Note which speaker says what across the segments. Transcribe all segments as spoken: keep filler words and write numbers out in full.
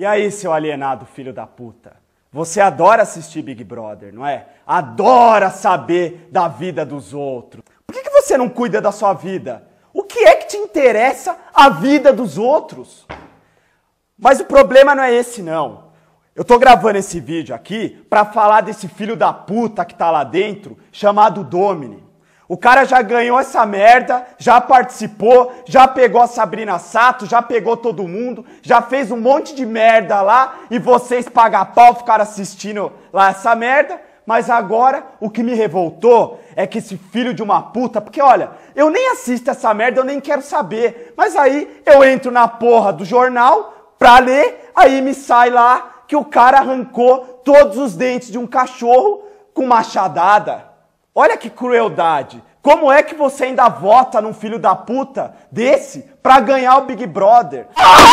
Speaker 1: E aí, seu alienado filho da puta? Você adora assistir Big Brother, não é? Adora saber da vida dos outros. Por que que você não cuida da sua vida? O que é que te interessa a vida dos outros? Mas o problema não é esse, não. Eu tô gravando esse vídeo aqui pra falar desse filho da puta que tá lá dentro, chamado Domini. O cara já ganhou essa merda, já participou, já pegou a Sabrina Sato, já pegou todo mundo, já fez um monte de merda lá e vocês pagam pau, ficaram assistindo lá essa merda. Mas agora o que me revoltou é que esse filho de uma puta, porque olha, eu nem assisto essa merda, eu nem quero saber. Mas aí eu entro na porra do jornal pra ler, aí me sai lá que o cara arrancou todos os dentes de um cachorro com machadada. Olha que crueldade. Como é que você ainda vota num filho da puta desse pra ganhar o Big Brother?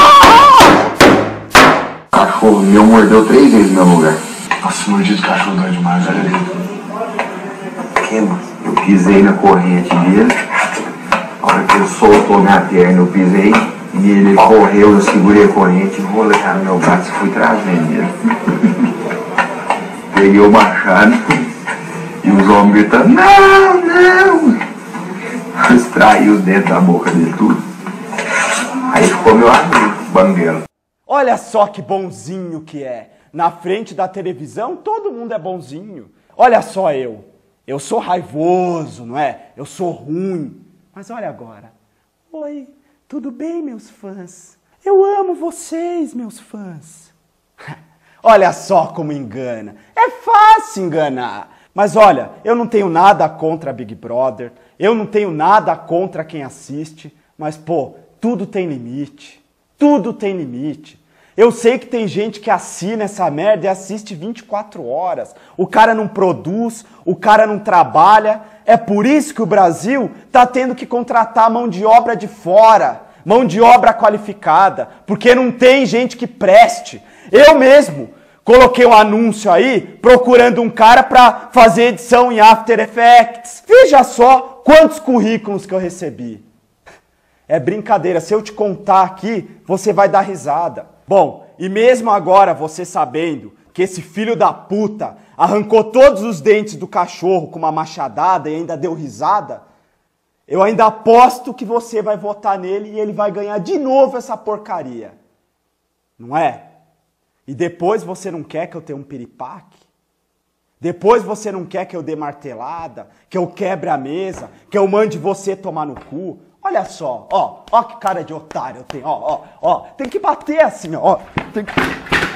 Speaker 2: O cachorro meu mordeu três vezes no meu lugar.
Speaker 3: Nossa, mordido cachorro dói demais, olha ali.
Speaker 2: Que, mano? Eu pisei na corrente dele. A hora que ele soltou minha perna, eu pisei. E ele correu, eu segurei a corrente, enrolei no meu braço e fui trazendo ele. Peguei o machado. E os homens gritando, não, não! Extraiu dentro da boca dele tudo. Aí ficou meu amigo, banguela.
Speaker 1: Olha só que bonzinho que é. Na frente da televisão, todo mundo é bonzinho. Olha só eu. Eu sou raivoso, não é? Eu sou ruim. Mas olha agora. Oi, tudo bem, meus fãs? Eu amo vocês, meus fãs. Olha só como engana. É fácil enganar. Mas olha, eu não tenho nada contra Big Brother, eu não tenho nada contra quem assiste, mas pô, tudo tem limite, tudo tem limite. Eu sei que tem gente que assina essa merda e assiste vinte e quatro horas, o cara não produz, o cara não trabalha, é por isso que o Brasil tá tendo que contratar mão de obra de fora, mão de obra qualificada, porque não tem gente que preste. Eu mesmo coloquei um anúncio aí, procurando um cara para fazer edição em After Effects. Veja só quantos currículos que eu recebi. É brincadeira, se eu te contar aqui, você vai dar risada. Bom, e mesmo agora você sabendo que esse filho da puta arrancou todos os dentes do cachorro com uma machadada e ainda deu risada, eu ainda aposto que você vai votar nele e ele vai ganhar de novo essa porcaria. Não é? E depois você não quer que eu tenha um piripaque? Depois você não quer que eu dê martelada, que eu quebre a mesa, que eu mande você tomar no cu? Olha só, ó, ó que cara de otário eu tenho, ó, ó, ó, tem que bater assim, ó, tem que...